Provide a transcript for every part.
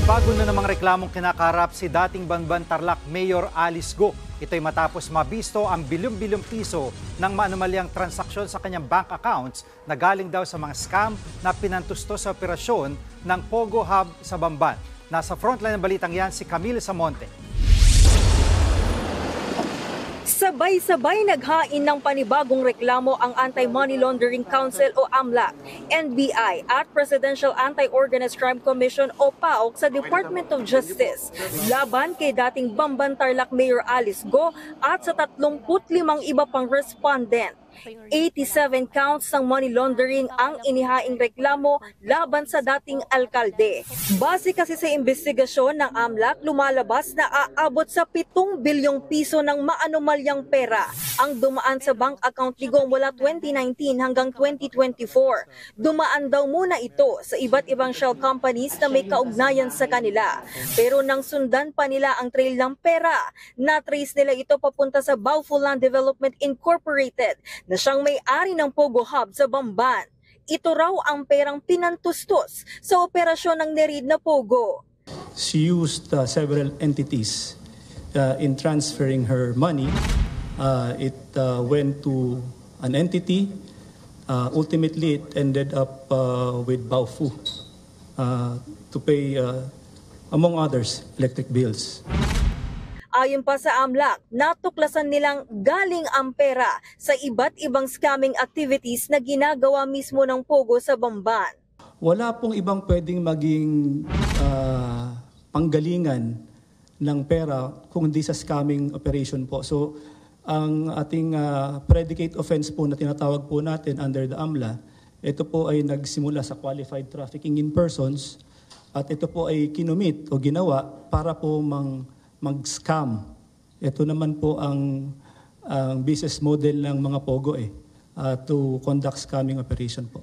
Bago na namang reklamong kinakarap si dating Banban Tarlac Mayor Alice Go. Ito'y matapos mabisto ang bilyong-bilyong piso ng maanumalyang transaksyon sa kanyang bank accounts na galing daw sa mga scam na pinantusto sa operasyon ng Pogo Hub sa Bamban. Nasa frontline ng balitang yan si Camille Samonte. Sabay-sabay naghain ng panibagong reklamo ang Anti-Money Laundering Council o AMLAC, NBI at Presidential Anti-Organized Crime Commission o PAOK sa Department of Justice laban kay dating Bamban Tarlac Mayor Alice Go at sa 35 iba pang respondent. 87 counts ng money laundering ang inihaing reklamo laban sa dating alkalde. Base kasi sa investigasyon ng AMLAC, lumalabas na aabot sa 7 bilyong piso ng maanumalyang pera ang dumaan sa bank account ni Go mula 2019 hanggang 2024. Dumaan daw muna ito sa iba't ibang shell companies na may kaugnayan sa kanila. Pero nang sundan pa nila ang trail ng pera, na-trace nila ito papunta sa Bauful Land Development Incorporated na siyang may-ari ng Pogo Hub sa Bamban. Ito raw ang perang pinantustos sa operasyon ng NERID na Pogo. She used several entities in transferring her money. It went to an entity. Ultimately, it ended up with Baofu to pay, among others, electric bills. Ayon pa sa AMLAC, natuklasan nilang galing ang pera sa iba't ibang scamming activities na ginagawa mismo ng Pogo sa Bamban. Wala pong ibang pwedeng maging panggalingan ng pera kung hindi sa scamming operation po. So, ang ating predicate offense po na tinatawag po natin under the AMLA, ito po ay nagsimula sa qualified trafficking in persons at ito po ay kinumit o ginawa para po mag-scam. Ito naman po ang business model ng mga Pogo to conduct scamming operation po.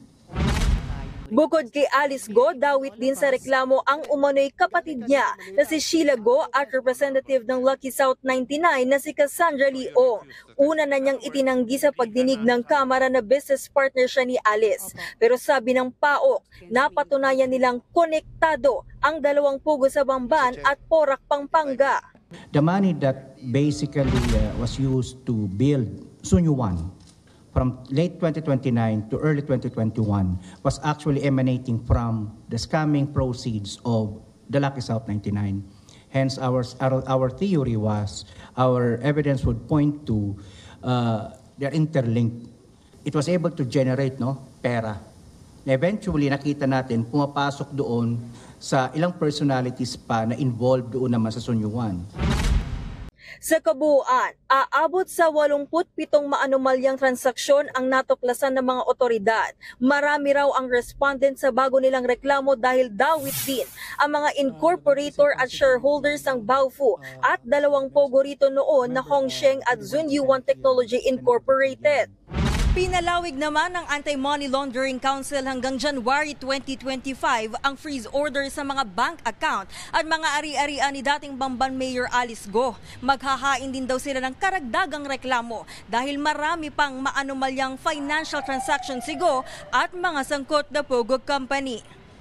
Bukod kay Alice Go, dawit din sa reklamo ang umano'y kapatid niya na si Sheila Go at representative ng Lucky South 99 na si Cassandra Leong. Una na niyang itinanggi sa pagdinig ng Kamara na business partner siya ni Alice. Pero sabi ng PAOK, napatunayan nilang konektado ang dalawang Pogo sa Bamban at Porac, Pampanga. The money that basically was used to build Sunyuan from late 2029 to early 2021 was actually emanating from the scamming proceeds of the Lucky South 99. Hence, our theory was, our evidence would point to they're interlinked. It was able to generate pera. Eventually, nakita natin, pumapasok doon sa ilang personalities pa na involved doon naman sa Sunyuan. Sa kabuuan, aabot sa 87 maanumalyang transaksyon ang natuklasan ng mga otoridad. Marami raw ang respondent sa bago nilang reklamo dahil dawit din ang mga incorporator at shareholders ng Baofu at dalawang Pogo rito noon na Hongsheng at Zunyuan Technology Incorporated. Pinalawig naman ng Anti-Money Laundering Council hanggang January 2025 ang freeze order sa mga bank account at mga ari-arian ni dating Bamban Mayor Alice Go. Maghahain din daw sila ng karagdagang reklamo dahil marami pang maanumalyang financial transactions si Go at mga sangkot na Pogo Company.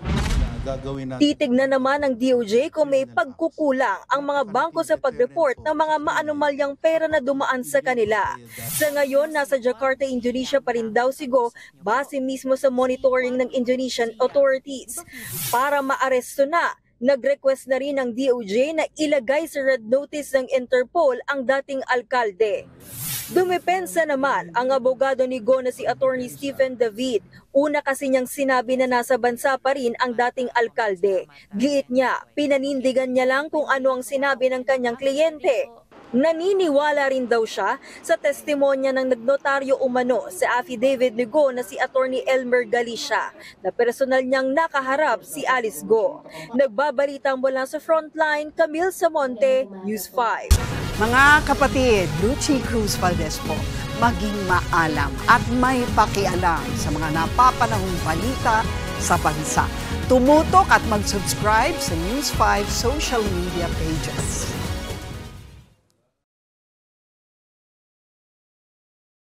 Titignan naman ng DOJ kung may pagkukulang ang mga bangko sa pag-report ng mga maanumalyang pera na dumaan sa kanila. Sa ngayon, nasa Jakarta, Indonesia pa rin daw si Go base mismo sa monitoring ng Indonesian authorities. Para maaresto na, nag-request na rin ng DOJ na ilagay sa red notice ng Interpol ang dating alkalde. Dumepensa naman ang abogado ni Go na si Attorney Stephen David. Una kasi niyang sinabi na nasa bansa pa rin ang dating alkalde. Giit niya, pinanindigan niya lang kung ano ang sinabi ng kanyang kliyente. Naniniwala rin daw siya sa testimonya ng nagnotaryo umano sa affidavit ni Go na si Attorney Elmer Galicia na personal niyang nakaharap si Alice Go. Nagbabalita mula sa Frontline, Camille Samonte, News 5. Mga kapatid, Lucy Cruz Valdez po, maging maalam at may pakialam sa mga napapanahong balita sa bansa. Tumutok at mag-subscribe sa News 5 social media pages.